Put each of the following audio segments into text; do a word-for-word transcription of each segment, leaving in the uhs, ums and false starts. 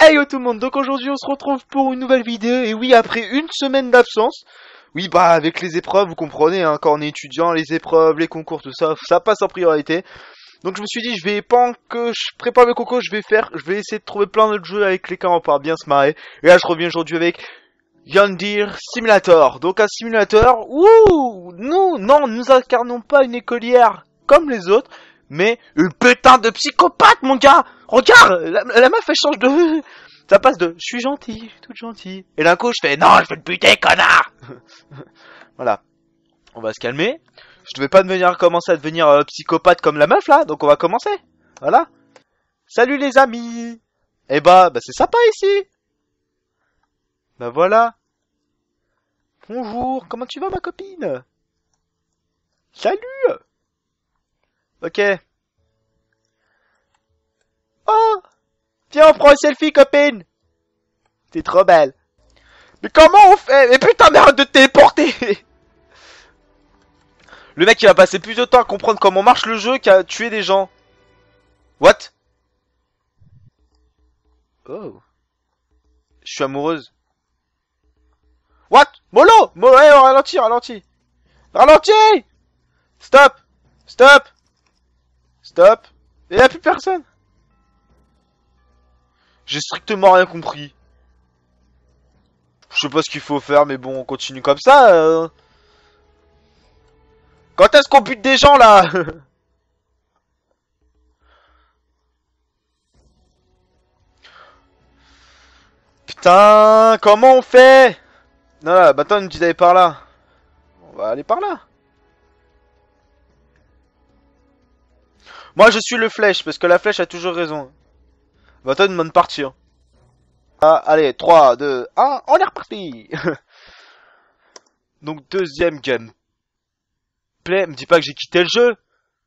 Hey yo tout le monde, donc aujourd'hui on se retrouve pour une nouvelle vidéo, et oui, après une semaine d'absence, oui bah avec les épreuves, vous comprenez, hein, quand on est étudiant, les épreuves, les concours, tout ça, ça passe en priorité. Donc je me suis dit, je vais, pendant que je prépare le concours, je vais faire, je vais essayer de trouver plein d'autres jeux avec lesquels on va bien se marrer. Et là je reviens aujourd'hui avec John Deere Simulator. Donc un simulateur, ouh, nous, non, nous incarnons pas une écolière comme les autres, mais une putain de psychopathe, mon gars. Regarde, la, la meuf elle change de... Ça passe de je suis gentil, toute gentille. Et d'un coup je fais non, je vais te buter, connard. Voilà, on va se calmer. Je devais pas devenir, commencer à devenir euh, psychopathe comme la meuf là, donc on va commencer. Voilà. Salut les amis. Eh bah, bah c'est sympa ici. Bah voilà. Bonjour, comment tu vas ma copine? Salut. Ok. Oh, tiens, on prend un selfie, copine. T'es trop belle. Mais comment on fait? Mais putain, mais arrête de te téléporter. Le mec, il va passer plus de temps à comprendre comment marche le jeu qu'à tuer des gens. What? Oh. Je suis amoureuse. What? Molo! Molo, hey, ralentis, ralentis. Ralentis! Stop! Stop! Stop! Il n'y a plus personne. J'ai strictement rien compris. Je sais pas ce qu'il faut faire, mais bon, on continue comme ça. Euh... Quand est-ce qu'on bute des gens, là? Putain, comment on fait? Non, là, maintenant, il me dit d'aller par là. On va aller par là. Moi, je suis le flèche, parce que la flèche a toujours raison. Maintenant, il me demande de partir. Ah, allez, trois, deux, un, on est reparti. Donc, deuxième gameplay. Me dis pas que j'ai quitté le jeu.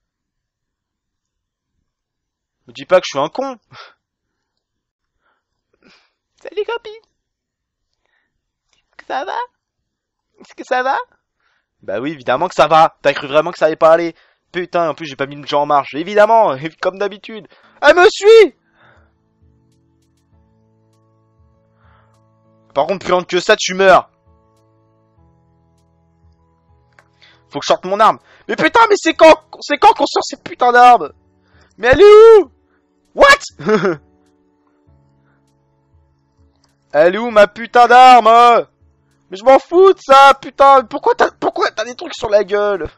Me dis pas que je suis un con. Salut copine. Est-ce que ça va? Est-ce que ça va? Bah oui, évidemment que ça va. T'as cru vraiment que ça allait pas aller? Putain, en plus j'ai pas mis le jeu en marche. Évidemment, comme d'habitude. Elle me suit. Par contre, plus lente que ça, tu meurs. Faut que je sorte mon arme. Mais putain, mais c'est quand, c'est quand qu'on sort cette putain d'arme? Mais elle est où? What? Elle est où ma putain d'arme? Mais je m'en fous de ça, putain. Pourquoi t'as, pourquoi t'as des trucs sur la gueule?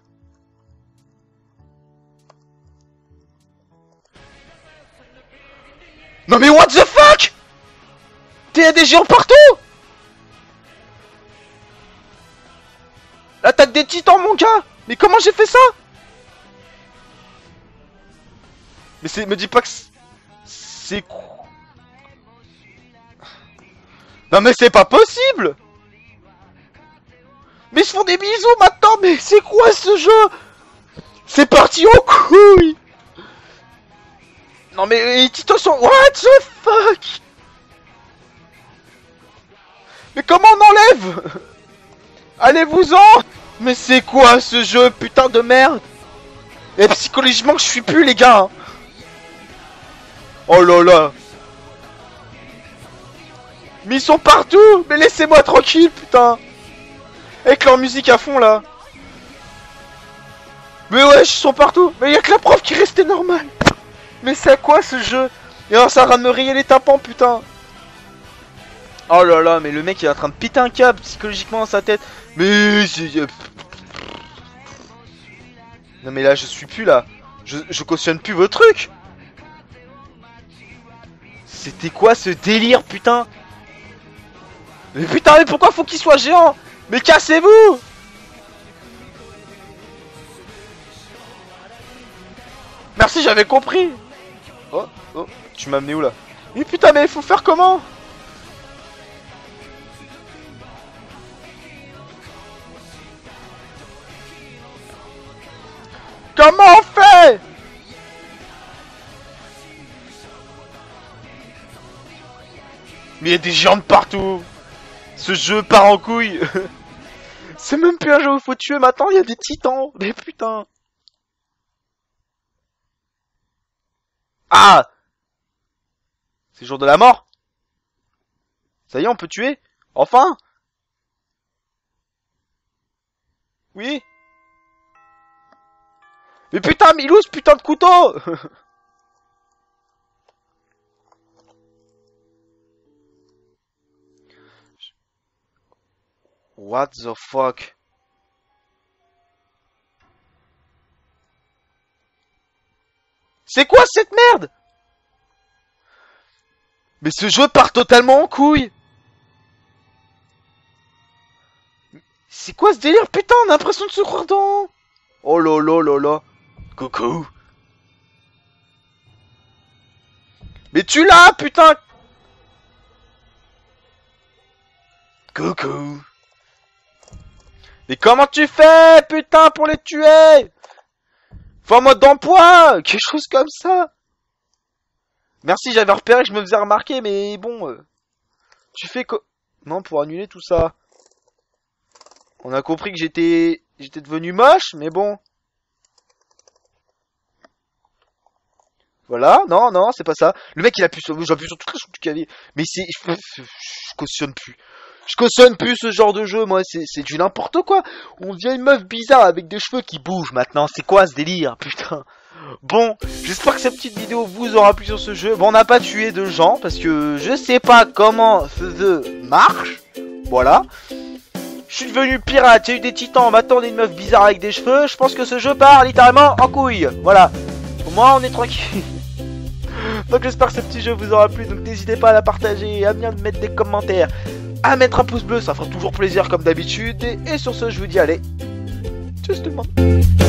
Non mais what the fuck? T'es des géants partout? L'attaque des titans, mon gars. Mais comment j'ai fait ça? Mais c'est, me dis pas que c'est... Non mais c'est pas possible. Mais ils se font des bisous maintenant. Mais c'est quoi ce jeu? C'est parti en couille. Non mais les titans sont... What the fuck? Mais comment on enlève? Allez-vous-en. Mais c'est quoi ce jeu, putain de merde? Et psychologiquement je suis plus les gars. Oh là là. Mais ils sont partout. Mais laissez-moi tranquille, putain. Avec leur musique à fond là. Mais ouais, ils sont partout. Mais y'a que la prof qui restait normale. Mais c'est à quoi ce jeu? Et alors ça va me rayer les tympans, putain. Oh là là, mais le mec il est en train de péter un câble psychologiquement dans sa tête. Mais c'est... Non mais là je suis plus là. Je, je cautionne plus vos trucs. C'était quoi ce délire, putain? Mais putain, mais pourquoi faut qu'il soit géant? Mais cassez-vous! Merci, j'avais compris. Oh, oh, tu m'as amené où là? Mais putain, mais il faut faire comment? Comment on fait? Mais il y a des géants de partout. Ce jeu part en couille. C'est même plus un jeu où il faut tuer maintenant, il y a des titans. Mais putain. Ah! C'est le jour de la mort? Ça y est, on peut tuer? Enfin? Oui? Mais putain, mais il où ce putain de couteau? What the fuck? C'est quoi cette merde? Mais ce jeu part totalement en couille. C'est quoi ce délire? Putain, on a l'impression de se croire dans... Oh là là là là. Coucou. Mais tu l'as, putain. Coucou. Mais comment tu fais, putain, pour les tuer? Faut un mode d'emploi, quelque chose comme ça. Merci, j'avais repéré que je me faisais remarquer, mais bon... Euh, tu fais quoi? Non, pour annuler tout ça. On a compris que j'étais... J'étais devenu moche, mais bon... Voilà, non, non, c'est pas ça. Le mec, il appuie sur... J'appuie sur toutes les choses du clavier. Mais c'est... Je, je, je cautionne plus. Je cautionne plus ce genre de jeu, moi. C'est du n'importe quoi. On devient une meuf bizarre avec des cheveux qui bougent maintenant. C'est quoi ce délire, putain? Bon, j'espère que cette petite vidéo vous aura plu sur ce jeu. Bon, on n'a pas tué de gens parce que je sais pas comment ce jeu marche. Voilà. Je suis devenu pirate, il y a eu des titans, maintenant on est une meuf bizarre avec des cheveux. Je pense que ce jeu part littéralement en couille. Voilà. Au moins on est tranquille. Donc j'espère que ce petit jeu vous aura plu. Donc n'hésitez pas à la partager, à bien mettre des commentaires, à mettre un pouce bleu, ça fera toujours plaisir comme d'habitude. Et, et sur ce, je vous dis allez, justement.